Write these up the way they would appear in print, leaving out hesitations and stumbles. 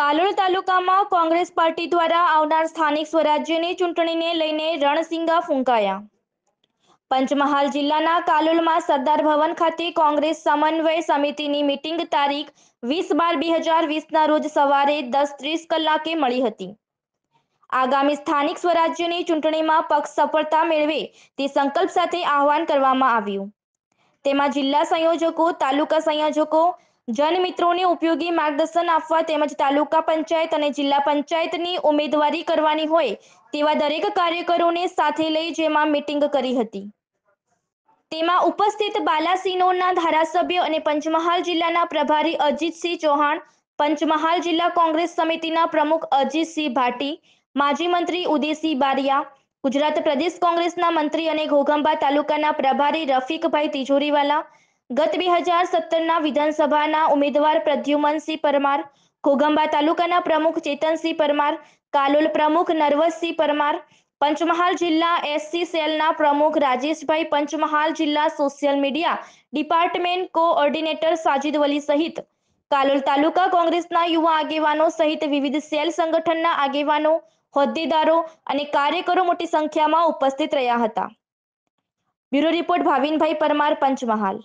કાલોલ તાલુકામાં કોંગ્રેસ પાર્ટી દ્વારા આવનાર સ્થાનિક સ્વરાજ્યની ચૂંટણીને લઈને રણસિંગા ફૂંકાયા। પંચમહાલ જિલ્લાના કાલોલમાં સરદાર ભવન ખાતે કોંગ્રેસ સમન્વય સમિતિની મીટિંગ તારીખ 20/12/2020ના રોજ સવારે 10:30 કલાકે મળી હતી। આગામી સ્થાનિક સ્વરાજ્યની ચૂંટણીમાં પક્ષ સફળતા મેળવે તે સંકલ્પ સાથે આહવાન કરવામાં આવ્યું। તેમાં જિલ્લા સંયોજકો, તાલુકા સંયોજકો, જનમિત્રોને ઉપયોગી માર્ગદર્શન આપવા તેમજ તાલુકા પંચાયત અને જિલ્લા પંચાયતની ઉમેદવારી કરવાની હોય તેવા દરેક કાર્યકરોને સાથે લઈ જેમાં મીટિંગ કરી હતી। તેમાં ઉપસ્થિત બાલાસિનોરના ધારાસભ્ય અને પંચમહાલ જિલ્લાના પ્રભારી અજીતસિંહ ચૌહાણ, પંચમહાલ જિલ્લા કોંગ્રેસ સમિતિના પ્રમુખ અજીતસિંહ ભાટી, માજી મંત્રી ઉદયસિંહ બારિયા, ગુજરાત પ્રદેશ કોંગ્રેસના મંત્રી અને ઘોઘંબા તાલુકાના પ્રભારી રફીકભાઈ તિજોરીવાલા, ગત 2017ના વિધાનસભાના ઉમેદવાર પ્રદ્યુમનસિંહ પરમાર, ઘોઘંબા તાલુકાના પ્રમુખ ચેતનસિંહ પરમાર, કાલોલ પ્રમુખ નરવતસિંહ પરમાર, પંચમહાલ જિલ્લા એસસી સેલના પ્રમુખ રાજેશભાઈ, પંચમહાલ જિલ્લા social media department coordinator Sajid Wali સહિત કાલોલ તાલુકા કોંગ્રેસના યુવા આગેવાનો સહિત વિવિધ સેલ સંગઠનના આગેવાનો, હોદ્દેદારો અને કાર્યકરો મોટી સંખ્યામાં ઉપસ્થિત રહ્યા હતા। બ્યુરો રિપોર્ટ ભાવિનભાઈ પરમાર, પંચમહાલ।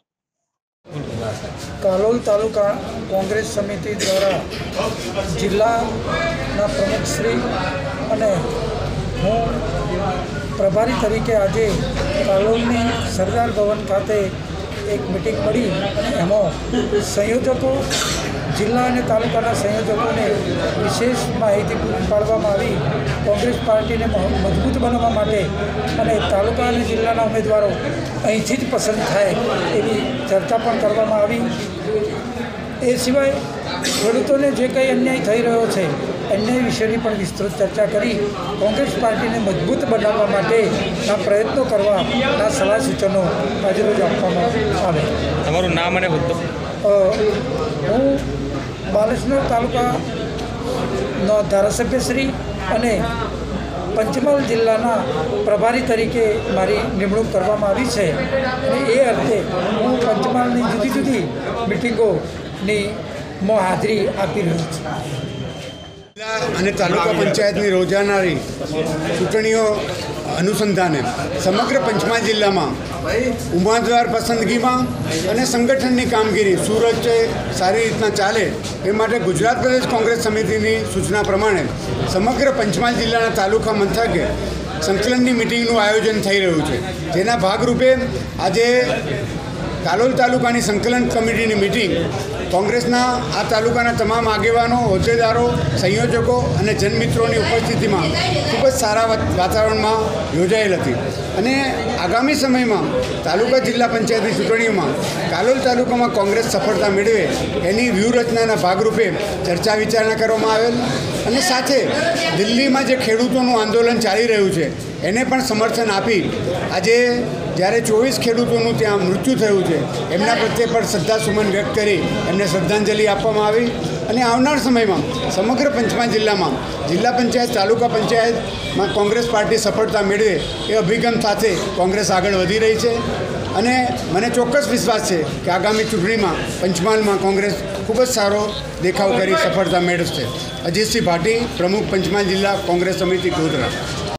કાલોલ તાલુકા કોંગ્રેસ સમિતિ દ્વારા જિલ્લાના પ્રમુખશ્રી અને હું પ્રભારી તરીકે આજે કાલોલની સરદાર ભવન ખાતે એક મિટિંગ મળી અને એમાં સંયોજકો, જિલ્લા અને તાલુકાના સંયોજકોને વિશેષ માહિતી પૂરી પાડવામાં આવી। કોંગ્રેસ પાર્ટીને મજબૂત બનાવવા માટે અને તાલુકા અને જિલ્લાના ઉમેદવારો અહીંથી જ પસંદ થાય એવી ચર્ચા પણ કરવામાં આવી। એ સિવાય ખેડૂતોને જે કંઈ અન્યાય થઈ રહ્યો છે અન્યાય વિશેની પણ વિસ્તૃત ચર્ચા કરી કોંગ્રેસ પાર્ટીને મજબૂત બનાવવા માટેના પ્રયત્નો કરવાના સલાહ સૂચનો આજરોજ આપવામાં આવે। તમારું નામ અને હોદ્દો? હું બાલેશ્વર તાલુકાનો ધારાસભ્યશ્રી અને પંચમહાલ જિલ્લાના પ્રભારી તરીકે મારી નિમણૂક કરવામાં આવી છે અને એ અર્થે હું પંચમહાલની જુદી જુદી મિટિંગોની હાજરી આપી રહ્યો છું। જિલ્લા અને તાલુકા પંચાયતની યોજાનારી ચૂંટણીઓ અનુસંધાને સમગ્ર પંચમહાલ જિલ્લામાં ઉમેદવાર પસંદગીમાં અને સંગઠનની કામગીરી સુરક્ષે સારી રીતના ચાલે એ માટે ગુજરાત પ્રદેશ કોંગ્રેસ સમિતિની સૂચના પ્રમાણે સમગ્ર પંચમહાલ જિલ્લાના તાલુકા મથકે સંકલનની મિટિંગનું આયોજન થઈ રહ્યું છે, જેના ભાગરૂપે આજે કાલોલ તાલુકાની સંકલન કમિટીની મિટિંગ કોંગ્રેસના આ તાલુકાના તમામ આગેવાનો, હોદ્દેદારો, સંયોજકો અને જનમિત્રોની ઉપસ્થિતિમાં ખૂબ જ સારા વાતાવરણમાં યોજાયેલ હતી અને આગામી સમયમાં તાલુકા જિલ્લા પંચાયતની ચૂંટણીઓમાં કાલોલ તાલુકામાં કોંગ્રેસ સફળતા મેળવે એની વ્યૂહરચનાના ભાગરૂપે ચર્ચા વિચારણા કરવામાં આવેલ અને સાથે દિલ્હીમાં જે ખેડૂતોનું આંદોલન ચાલી રહ્યું છે એને પણ સમર્થન આપી આજે જ્યારે 24 ખેડૂતોનું ત્યાં મૃત્યુ થયું છે એમના પ્રત્યે પણ શ્રદ્ધાસુમન વ્યક્ત કરી એમને શ્રદ્ધાંજલિ આપવામાં આવી અને આવનાર સમયમાં સમગ્ર પંચમહાલ જિલ્લામાં જિલ્લા પંચાયત, તાલુકા પંચાયતમાં કોંગ્રેસ પાર્ટી સફળતા મેળવે એ અભિગમ સાથે કોંગ્રેસ આગળ વધી રહી છે અને મને ચોક્કસ વિશ્વાસ છે કે આગામી ચૂંટણીમાં પંચમહાલમાં કોંગ્રેસ ખૂબ જ સારો દેખાવ કરી સફળતા મેળવશે। અજીતસિંહ ભાટી, પ્રમુખ પંચમહાલ જિલ્લા કોંગ્રેસ સમિતિ ગોધરા।